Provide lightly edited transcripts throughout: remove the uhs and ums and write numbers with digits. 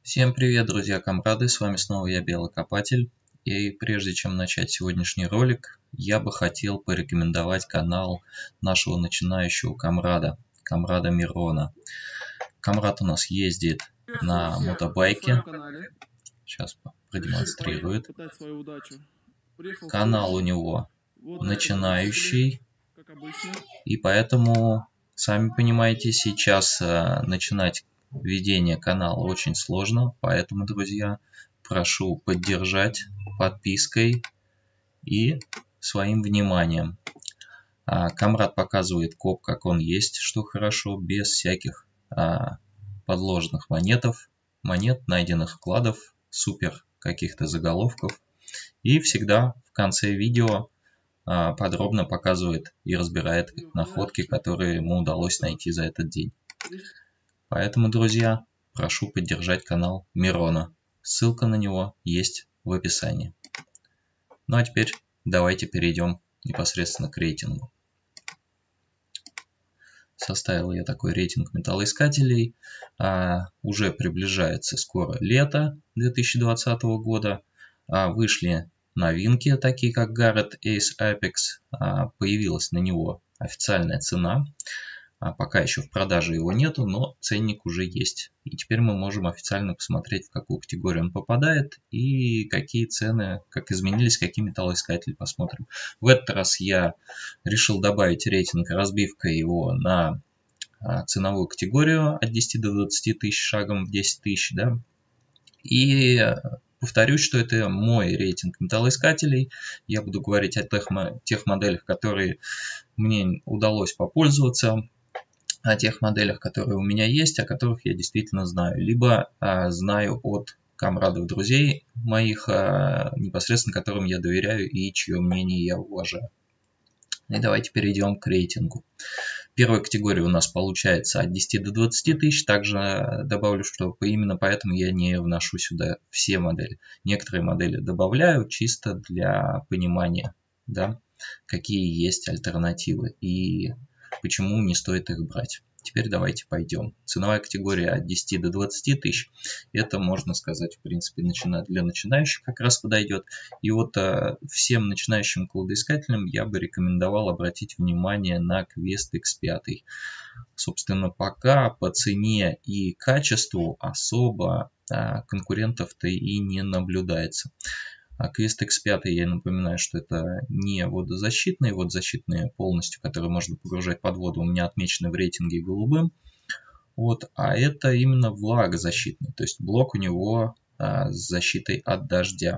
Всем привет, друзья-комрады, с вами снова я, Белый Копатель. И прежде чем начать сегодняшний ролик, я бы хотел порекомендовать канал нашего начинающего комрада Мирона. Комрад у нас ездит на мотобайке. Сейчас продемонстрирует. Канал у него начинающий. И поэтому, сами понимаете, сейчас начинать ведение канала очень сложно, поэтому, друзья, прошу поддержать подпиской и своим вниманием. Комрад показывает коп, как он есть, что хорошо, без всяких подложных монет, найденных вкладов, супер каких-то заголовков. И всегда в конце видео подробно показывает и разбирает находки, которые ему удалось найти за этот день. Поэтому, друзья, прошу поддержать канал Мирона. Ссылка на него есть в описании. Ну а теперь давайте перейдем непосредственно к рейтингу. Составил я такой рейтинг металлоискателей. Уже приближается скоро лето 2020 года. Вышли новинки, такие как Garrett Ace Apex. Появилась на него официальная цена. Пока еще в продаже его нету, но ценник уже есть. И теперь мы можем официально посмотреть, в какую категорию он попадает и какие цены, как изменились, какие металлоискатели, посмотрим. В этот раз я решил добавить рейтинг разбивкой его на ценовую категорию от 10 до 20 тысяч, шагом в 10 тысяч. Да? И повторюсь, что это мой рейтинг металлоискателей. Я буду говорить о тех моделях, которые мне удалось попользоваться, о тех моделях, которые у меня есть, о которых я действительно знаю. Либо знаю от комрадов, друзей моих, непосредственно которым я доверяю и чье мнение я уважаю. И давайте перейдем к рейтингу. Первая категория у нас получается от 10 до 20 тысяч. Также добавлю, что именно поэтому я не вношу сюда все модели. Некоторые модели добавляю чисто для понимания, да, какие есть альтернативы и почему не стоит их брать. Теперь давайте пойдем. Ценовая категория от 10 до 20 тысяч. Это, можно сказать, в принципе, для начинающих как раз подойдет. И вот всем начинающим кладоискателям я бы рекомендовал обратить внимание на Quest X5. Собственно, пока по цене и качеству особо конкурентов-то и не наблюдается. Quest X5, я напоминаю, что это не водозащитные. Водозащитные полностью, которые можно погружать под воду, у меня отмечены в рейтинге голубым. Вот, а это именно влагозащитный. То есть блок у него с защитой от дождя.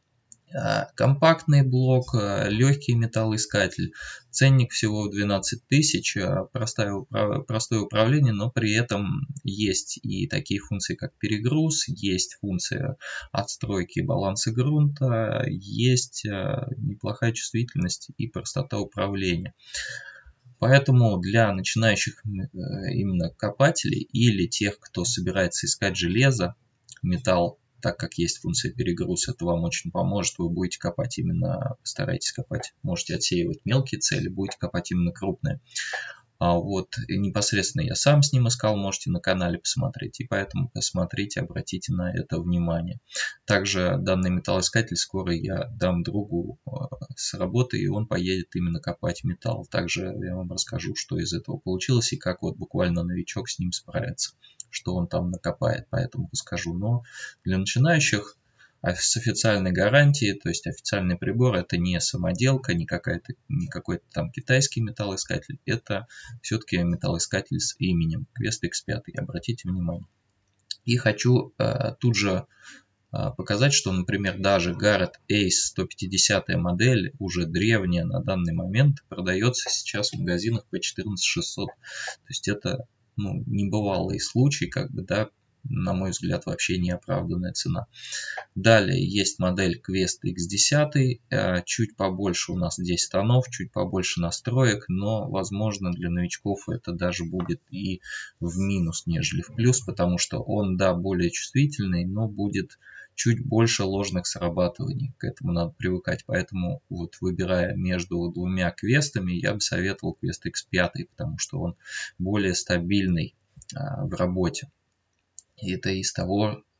Компактный блок, легкий металлоискатель, ценник всего в 12 тысяч, простое управление, но при этом есть и такие функции, как перегруз, есть функция отстройки баланса грунта, есть неплохая чувствительность и простота управления. Поэтому для начинающих именно копателей или тех, кто собирается искать железо, металл, так как есть функция перегруз, это вам очень поможет. Вы будете копать именно, постарайтесь копать, можете отсеивать мелкие цели, будете копать именно крупные. Вот непосредственно я сам с ним искал, можете на канале посмотреть, и поэтому посмотрите, обратите на это внимание. Также данный металлоискатель скоро я дам другу с работы, и он поедет именно копать металл. Также я вам расскажу, что из этого получилось и как вот буквально новичок с ним справится, что он там накопает, поэтому расскажу. Но для начинающих с официальной гарантией, то есть официальный прибор, это не самоделка, не какой-то там китайский металлоискатель, это все-таки металлоискатель с именем Quest X5, обратите внимание. И хочу тут же показать, что, например, даже Garrett Ace 150 модель, уже древняя на данный момент, продается сейчас в магазинах по 14600. То есть это небывалый случай, как бы, да, на мой взгляд, вообще неоправданная цена. Далее есть модель Quest X10, чуть побольше у нас здесь тонов, чуть побольше настроек, но, возможно, для новичков это даже будет и в минус, нежели в плюс, потому что он, да, более чувствительный, но будет чуть больше ложных срабатываний. К этому надо привыкать. Поэтому, вот выбирая между двумя квестами, я бы советовал Quest X5, потому что он более стабильный в работе. И это из того,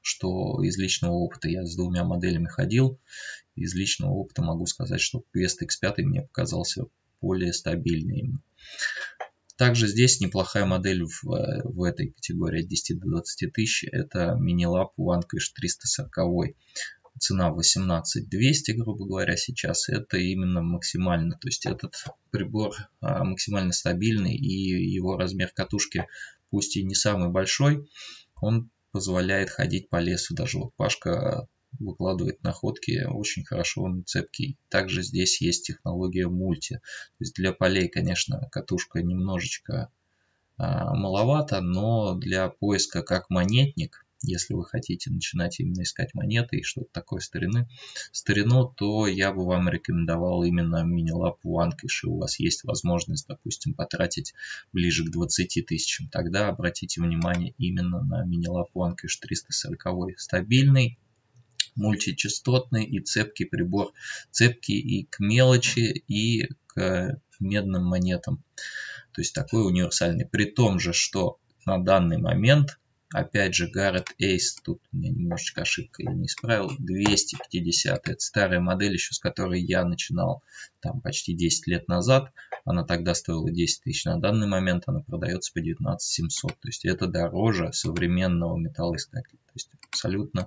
что из личного опыта я с двумя моделями ходил. Из личного опыта могу сказать, что Quest X5 мне показался более стабильный. Также здесь неплохая модель в этой категории от 10 до 20 тысяч. Это Minilab Vanquish 340. Цена 18 200, грубо говоря, сейчас. Это именно максимально. То есть этот прибор максимально стабильный, и его размер катушки, пусть и не самый большой, он позволяет ходить по лесу. Даже вот Пашка выкладывает находки очень хорошо, он цепкий. Также здесь есть технология мульти. То есть для полей, конечно, катушка немножечко маловато, но для поиска как монетник, если вы хотите начинать именно искать монеты и что-то такое старину, то я бы вам рекомендовал именно Minilab Vanquish. И у вас есть возможность, допустим, потратить ближе к 20 тысячам. Тогда обратите внимание именно на Minilab Vanquish 340. Стабильный, мультичастотный и цепкий прибор. Цепкий и к мелочи, и к медным монетам. То есть такой универсальный. При том же, что на данный момент, опять же, Garrett Ace, тут у меня немножечко ошибка, я не исправил, 250. Это старая модель, еще с которой я начинал там почти 10 лет назад. Она тогда стоила 10 тысяч. На данный момент она продается по 19 700. То есть это дороже современного металлоискателя. То есть абсолютно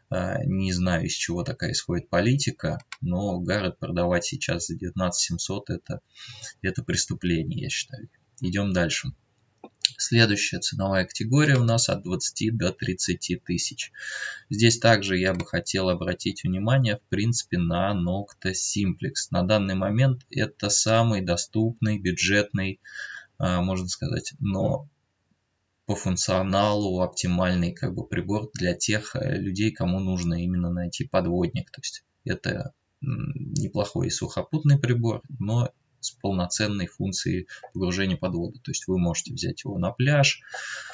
не знаю, из чего такая исходит политика, но Garrett продавать сейчас за 19 700 это преступление, я считаю. Идем дальше. Следующая ценовая категория у нас от 20 до 30 тысяч. Здесь также я бы хотел обратить внимание, в принципе, на Nocta Simplex. На данный момент это самый доступный, бюджетный, можно сказать, но по функционалу оптимальный прибор для тех людей, кому нужно именно найти подводник. То есть это неплохой сухопутный прибор, но с полноценной функцией погружения под воду. То есть вы можете взять его на пляж,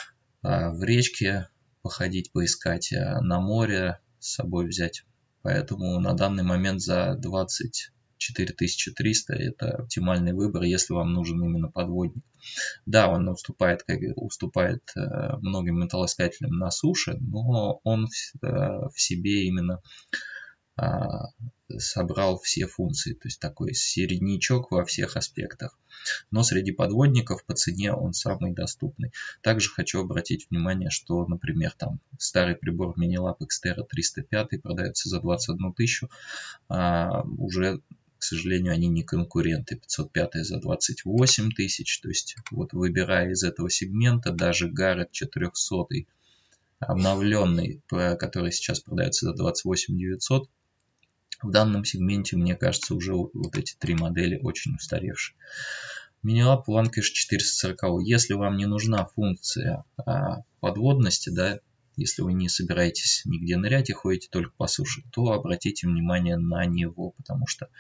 в речке походить, поискать, на море с собой взять. Поэтому на данный момент за 24 300 это оптимальный выбор, если вам нужен именно подводник. Да, он уступает многим металлоискателям на суше, но он в себе именно собрал все функции, то есть такой середнячок во всех аспектах. Но среди подводников по цене он самый доступный. Также хочу обратить внимание, что, например, там старый прибор Minilab Xterra 305 продается за 21 тысячу, уже, к сожалению, они не конкуренты. 505 за 28 тысяч, то есть вот выбирая из этого сегмента, даже Garrett 400 обновленный, который сейчас продается за 28 900, в данном сегменте, мне кажется, уже вот эти три модели очень устаревшие. Minilab Vanquish 440. Если вам не нужна функция подводности, да, если вы не собираетесь нигде нырять и ходите только по суше, то обратите внимание на него, потому что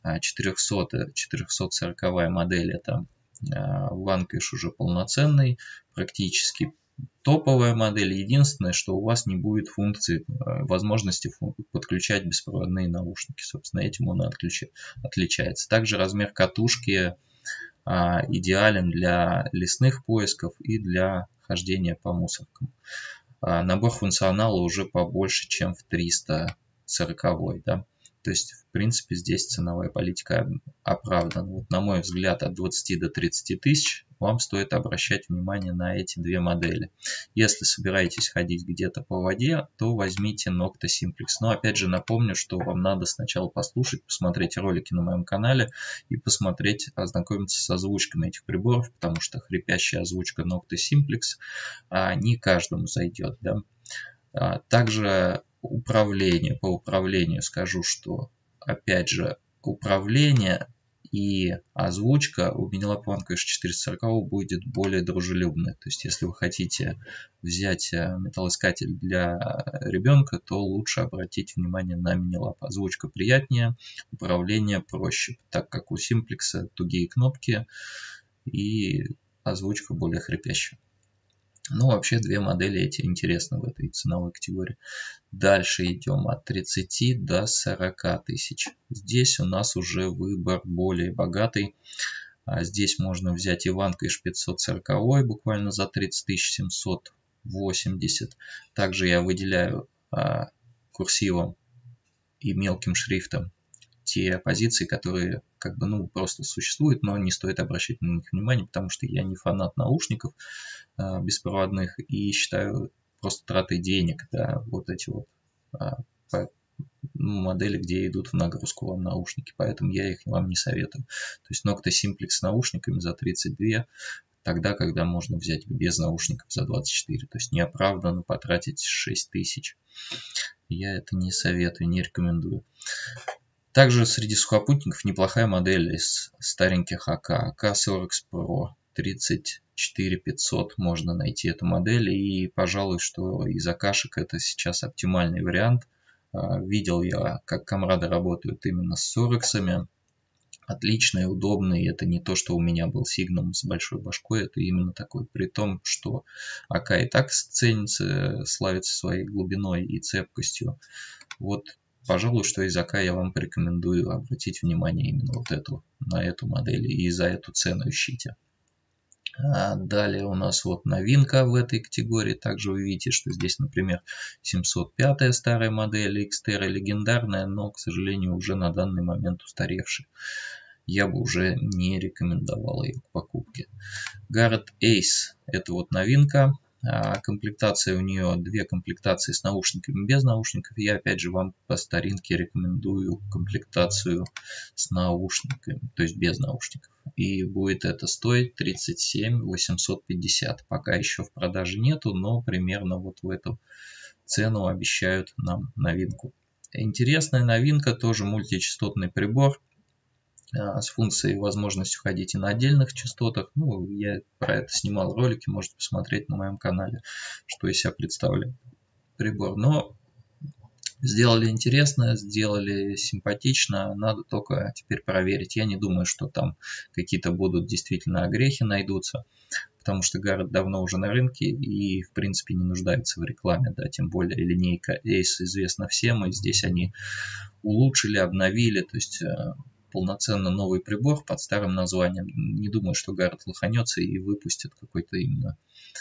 440 модель это Vanquish уже полноценный, практически топовая модель. Единственное, что у вас не будет возможности подключать беспроводные наушники. Собственно, этим он отличается. Также размер катушки идеален для лесных поисков и для хождения по мусоркам. Набор функционала уже побольше, чем в 340. Да? То есть, в принципе, здесь ценовая политика оправдана. Вот, на мой взгляд, от 20 до 30 тысяч вам стоит обращать внимание на эти две модели. Если собираетесь ходить где-то по воде, то возьмите Nocta Simplex. Но опять же напомню, что вам надо сначала послушать, посмотреть ролики на моем канале и ознакомиться с озвучками этих приборов, потому что хрипящая озвучка Nocta Simplex не каждому зайдет. Да? Также по управлению скажу, что опять же управление и озвучка у Minilab Vanquish 440 будет более дружелюбной. То есть если вы хотите взять металлоискатель для ребенка, то лучше обратить внимание на Minilab. Озвучка приятнее, управление проще, так как у Simplex тугие кнопки и озвучка более хрипящая. Ну, вообще, две модели эти интересны в этой ценовой категории. Дальше идем от 30 до 40 тысяч. Здесь у нас уже выбор более богатый. Здесь можно взять и Vanquish 540 буквально за 30 780. Также я выделяю курсивом и мелким шрифтом те позиции, которые как бы, ну, просто существуют, но не стоит обращать на них внимание, потому что я не фанат наушников беспроводных и считаю просто тратой денег, да, вот эти вот модели, где идут в нагрузку вам наушники, поэтому я их вам не советую. То есть Nocta Simplex с наушниками за 32, тогда, когда можно взять без наушников за 24, то есть неоправданно потратить 6000. Я это не советую, не рекомендую. Также среди сухопутников неплохая модель из стареньких АК. АК-40 Pro 34500 можно найти эту модель. И, пожалуй, что из АКшек это сейчас оптимальный вариант. Видел я, как комрады работают именно с Сорексами. Отличные, удобные. Это не то, что у меня был Signum с большой башкой. Это именно такой. При том, что АК и так ценится, славится своей глубиной и цепкостью. Вот, пожалуй, что из АК я вам порекомендую обратить внимание именно на эту модель и за эту цену ищите. Далее у нас вот новинка в этой категории. Также вы видите, что здесь, например, 705 старая модель, Xterra легендарная, но, к сожалению, уже на данный момент устаревшая. Я бы уже не рекомендовал ее к покупке. Garrett Ace – это вот новинка. Комплектация у нее две комплектации с наушниками, без наушников. Я опять же вам по старинке рекомендую комплектацию с наушниками, то есть без наушников. И будет это стоить 37 850. Пока еще в продаже нету, но примерно вот в эту цену обещают нам новинку. Интересная новинка, тоже мультичастотный прибор с функцией и возможностью ходить и на отдельных частотах. Ну, я про это снимал ролики, можете посмотреть на моем канале, что из себя представляет прибор. Но сделали интересно, сделали симпатично, надо только теперь проверить. Я не думаю, что там какие-то будут действительно огрехи найдутся, потому что Garrett давно уже на рынке и, в принципе, не нуждается в рекламе, да, тем более линейка Ace известна всем, и здесь они улучшили, обновили, то есть полноценно новый прибор под старым названием. Не думаю, что Garrett лоханется и выпустит какой-то именно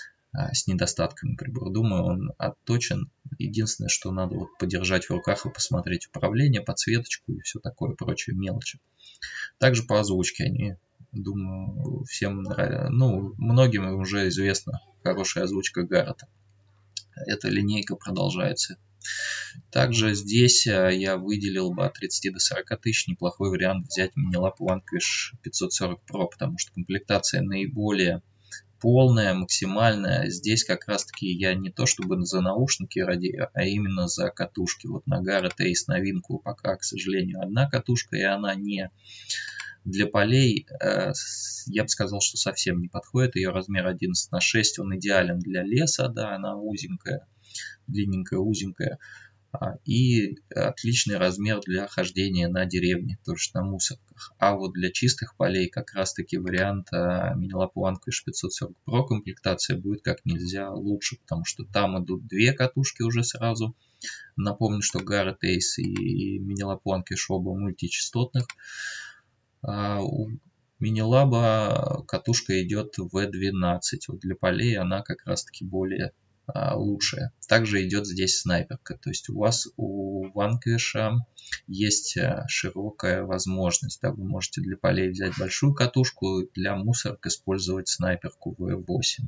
с недостатками прибор. Думаю, он отточен. Единственное, что надо вот подержать в руках и посмотреть управление, подсветочку и все такое прочее мелочи. Также по озвучке они, думаю, всем нравятся. Ну, многим уже известна хорошая озвучка Garrett. Эта линейка продолжается. Также здесь я выделил бы от 30 до 40 тысяч неплохой вариант взять Minilab Vanquish 540 Pro, потому что комплектация наиболее полная, максимальная. Здесь как раз таки я не то чтобы за наушники радею, а именно за катушки. Вот на Garrett Ace новинку пока, к сожалению, одна катушка, и она не для полей, я бы сказал, что совсем не подходит. Ее размер 11×6, он идеален для леса, да, она узенькая, длинненькая, узенькая. И отличный размер для хождения на деревне, тоже на мусорках. А вот для чистых полей как раз таки вариант Minilab Vanquish 540 Pro комплектация будет как нельзя лучше, потому что там идут две катушки уже сразу. Напомню, что Garrett Ace и Minilab Vanquish оба мультичастотных. У Minilab катушка идет V12. Вот для полей она как раз таки более лучшая. Также идет здесь снайперка. То есть у вас у Vanquish есть широкая возможность. Да, вы можете для полей взять большую катушку, для мусорок использовать снайперку V8.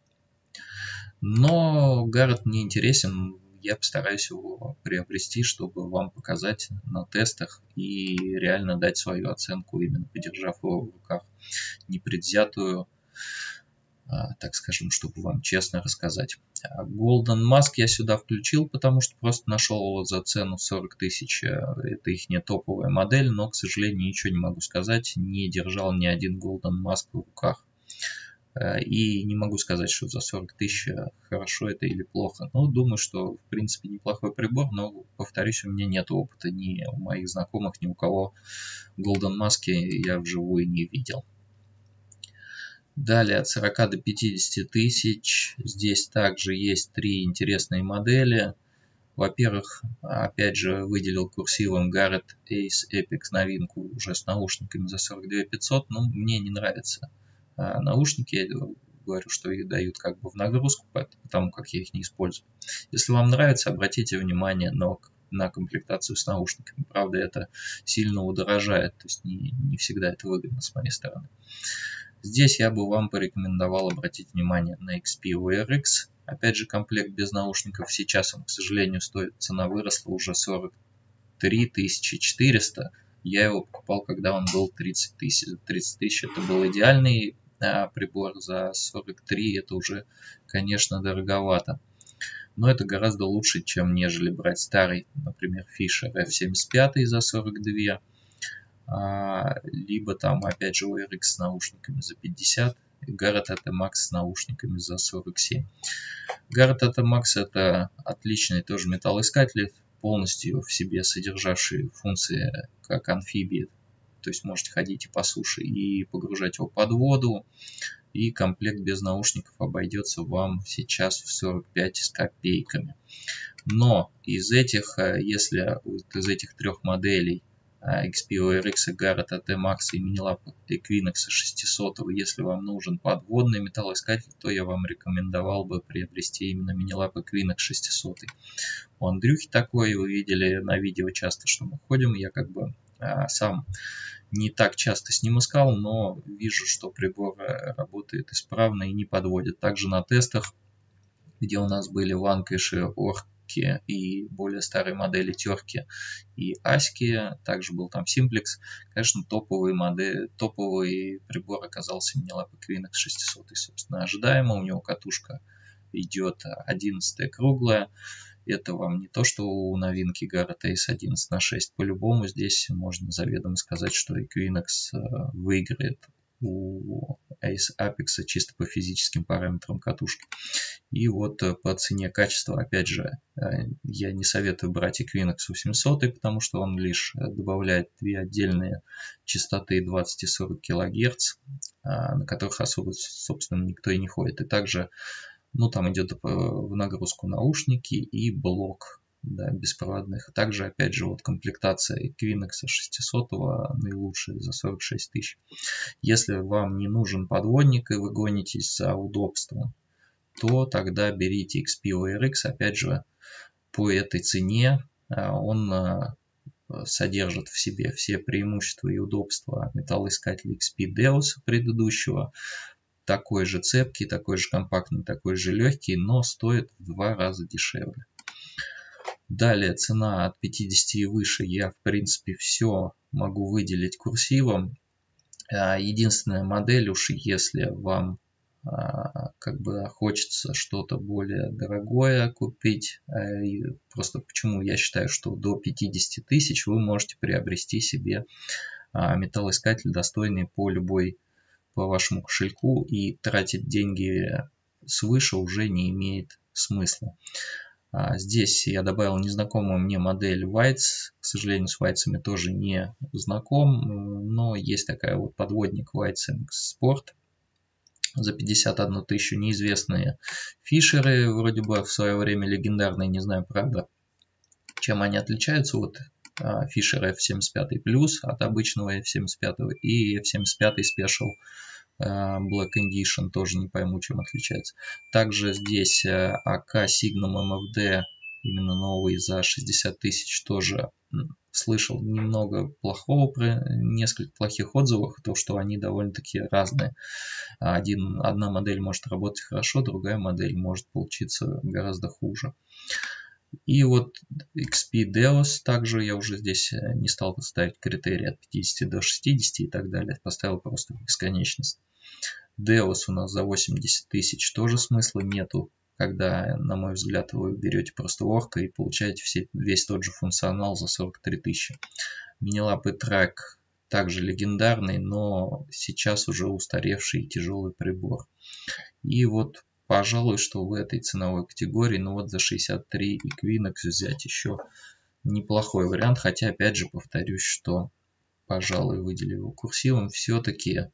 Но Garrett мне интересен. Я постараюсь его приобрести, чтобы вам показать на тестах и реально дать свою оценку, именно подержав его в руках, непредвзятую, так скажем, чтобы вам честно рассказать. Golden Mask я сюда включил, потому что просто нашел его за цену 40 тысяч. Это их не топовая модель, но, к сожалению, ничего не могу сказать. Не держал ни один Golden Mask в руках. И не могу сказать, что за 40 тысяч хорошо это или плохо. Но думаю, что в принципе неплохой прибор, но, повторюсь, у меня нет опыта ни у моих знакомых, ни у кого Golden Mask я вживую не видел. Далее от 40 до 50 тысяч. Здесь также есть три интересные модели. Во-первых, опять же, выделил курсивом Garrett Ace Epix новинку уже с наушниками за 42 500. Но мне не нравятся наушники. говорю, что их дают как бы в нагрузку, потому как я их не использую. Если вам нравится, обратите внимание на комплектацию с наушниками. Правда, это сильно удорожает, то есть не всегда это выгодно с моей стороны. Здесь я бы вам порекомендовал обратить внимание на XP ORX. Опять же, комплект без наушников. Сейчас он, к сожалению, стоит, цена выросла уже 43 400. Я его покупал, когда он был 30 тысяч. 30 тысяч это был идеальный прибор. За 43 это уже, конечно, дороговато. Но это гораздо лучше, чем нежели брать старый, например, Fisher F75 за 42. Либо там опять же ORX с наушниками за 50, и Garrett AT-Max с наушниками за 47. Garrett AT-Max это отличный тоже металлоискатель, полностью в себе содержавший функции как амфибии, то есть можете ходить и по суше, и погружать его под воду, и комплект без наушников обойдется вам сейчас в 45 с копейками. Но из этих, если из этих трех моделей XP ORX, Garrett AT-Max и Minilab Equinox 600, если вам нужен подводный металлоискатель, то я вам рекомендовал бы приобрести именно Minilab Equinox 600. У Андрюхи такой, вы видели на видео часто, что мы ходим, я как бы сам не так часто с ним искал, но вижу, что прибор работает исправно и не подводит. Также на тестах, где у нас были Vanquish, Ork и более старые модели терки и аськи, также был там Simplex. Конечно, топовый прибор оказался Minilab Equinox 600, собственно, ожидаемо. У него катушка идет 11 круглая. Это вам не то, что у новинки Garrett Ace 11/6. По-любому здесь можно заведомо сказать, что Equinox выиграет у Ace Apex чисто по физическим параметрам катушки. И вот по цене качества, опять же, я не советую брать Equinox 700, потому что он лишь добавляет две отдельные частоты 20 и 40 кГц, на которых особо, собственно, никто и не ходит. И также, там идет в нагрузку наушники и блок, да, беспроводных. Также, опять же, вот комплектация Equinox 600 наилучшая за 46 тысяч. Если вам не нужен подводник и вы гонитесь за удобством, то тогда берите XP ORX. Опять же, по этой цене он содержит в себе все преимущества и удобства металлоискателя XP Deus предыдущего. Такой же цепкий, такой же компактный, такой же легкий, но стоит в 2 раза дешевле. Далее цена от 50 и выше. Я в принципе все могу выделить курсивом. Единственная модель, уж если вам как бы хочется что-то более дорогое купить, просто почему я считаю, что до 50 тысяч вы можете приобрести себе металлоискатель, достойный по вашему кошельку, и тратить деньги свыше уже не имеет смысла. Здесь я добавил незнакомую мне модель Weitz. К сожалению, с Weitz тоже не знаком, но есть такая вот подводник Weitz MX Sport за 51 тысячу. Неизвестные фишеры, вроде бы в свое время легендарные, не знаю, правда, чем они отличаются от Fisher F75 Plus от обычного F75 и F75 Special Black Edition, тоже не пойму, чем отличается. Также здесь AK Signum MFD, именно новый, за 60 тысяч, тоже слышал немного плохого, несколько плохих отзывов, то что они довольно-таки разные. Одна модель может работать хорошо, другая модель может получиться гораздо хуже. И вот XP Deus, также я уже здесь не стал ставить критерии от 50 до 60 и так далее, поставил просто бесконечность. Deus у нас за 80 тысяч, тоже смысла нету, когда, на мой взгляд, вы берете просто орка и получаете весь тот же функционал за 43 тысячи. Minilab E-Track также легендарный, но сейчас уже устаревший и тяжелый прибор. И вот, пожалуй, что в этой ценовой категории, вот за 63 Equinox взять еще неплохой вариант. Хотя, опять же, повторюсь, что, пожалуй, выделив его курсивом, все-таки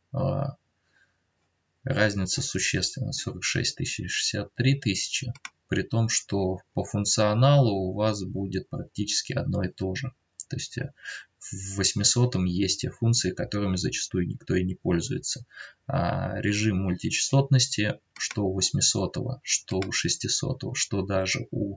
разница существенна. 46 тысяч и 63 тысячи. При том, что по функционалу у вас будет практически одно и то же. То есть в 800 есть те функции, которыми зачастую никто и не пользуется. Режим мультичастотности, что у 800, что у 600, что даже у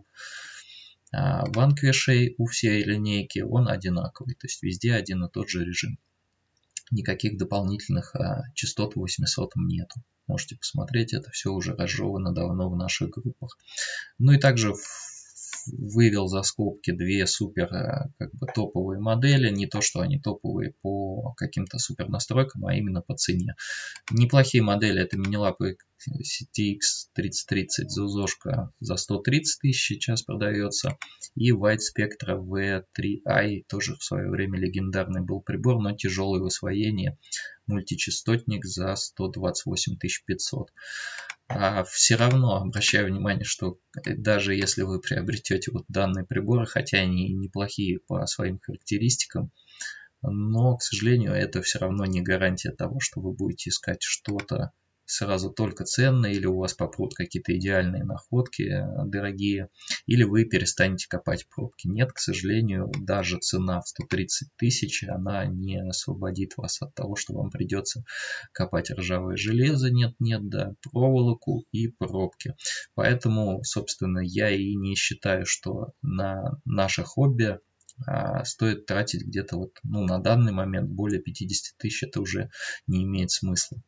Vanquish, у всей линейки, он одинаковый. То есть везде один и тот же режим. Никаких дополнительных частот в 800 нету. Можете посмотреть, это все уже разжевано давно в наших группах. Ну и также вывел за скобки две супер топовые модели. Не то, что они топовые по каким-то супер настройкам, а именно по цене. Неплохие модели — это Minilab CTX 3030 ZOZOшка за 130 тысяч сейчас продается. И White Spectra V3i, тоже в свое время легендарный был прибор, но тяжелый в освоении. Мультичастотник за 128 500. Все равно обращаю внимание, что даже если вы приобретете вот данные приборы, хотя они неплохие по своим характеристикам, но, к сожалению, это все равно не гарантия того, что вы будете искать что-то сразу только ценное, или у вас попрут какие-то идеальные находки дорогие, или вы перестанете копать пробки. Нет, к сожалению, даже цена в 130 тысяч, она не освободит вас от того, что вам придется копать ржавое железо, да, проволоку и пробки. Поэтому, собственно, я и не считаю, что на наше хобби стоит тратить где-то на данный момент более 50 тысяч, это уже не имеет смысла.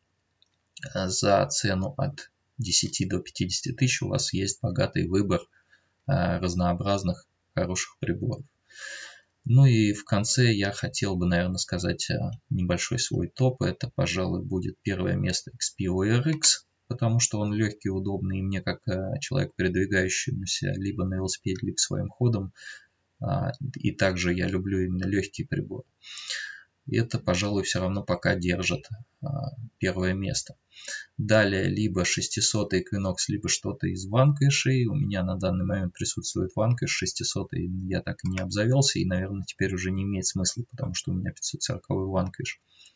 За цену от 10 до 50 тысяч у вас есть богатый выбор разнообразных хороших приборов. Ну и в конце я хотел бы, наверное, сказать небольшой свой топ. Это, пожалуй, будет первое место XPO RX, потому что он легкий, удобный, и мне, как человек, передвигающемуся либо на велосипеде, либо своим ходом, и также я люблю именно легкие приборы. Это, пожалуй, все равно пока держит первое место. Далее либо 600 Equinox, либо что-то из Vanquish. У меня на данный момент присутствует Vanquish 600, я так и не обзавелся, и, наверное, теперь уже не имеет смысла, потому что у меня 540 Vanquish.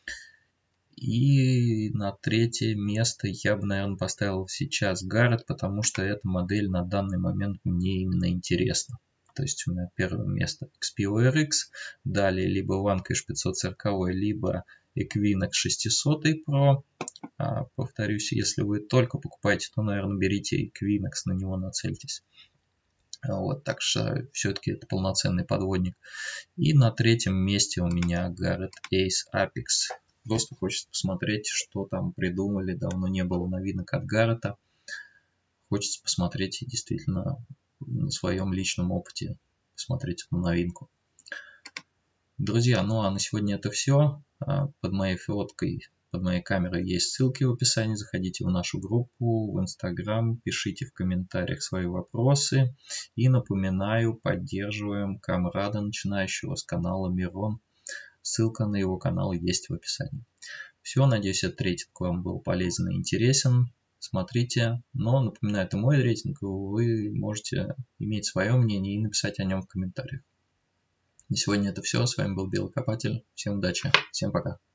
И на третье место я бы, наверное, поставил сейчас Garrett, потому что эта модель на данный момент мне именно интересна. То есть у меня первое место XPO RX, далее либо Vanquish 540, либо Equinox 600 Pro. Повторюсь, если вы только покупаете, то, наверное, берите Equinox, на него нацельтесь. Так что все-таки это полноценный подводник. И на третьем месте у меня Garrett Ace Apex. Просто хочется посмотреть, что там придумали. Давно не было новинок от Garrett. Хочется посмотреть действительно на своем личном опыте, посмотреть эту новинку. Друзья, ну а на сегодня это все. Под моей фоткой, под моей камерой есть ссылки в описании. Заходите в нашу группу, в Instagram, пишите в комментариях свои вопросы. И напоминаю, поддерживаем камрада начинающего с канала Мирон. Ссылка на его канал есть в описании. Все, надеюсь, этот рейтинг вам был полезен и интересен. Смотрите, но напоминаю, это мой рейтинг, вы можете иметь свое мнение и написать о нем в комментариях. На сегодня это все, с вами был Белый Копатель, всем удачи, всем пока.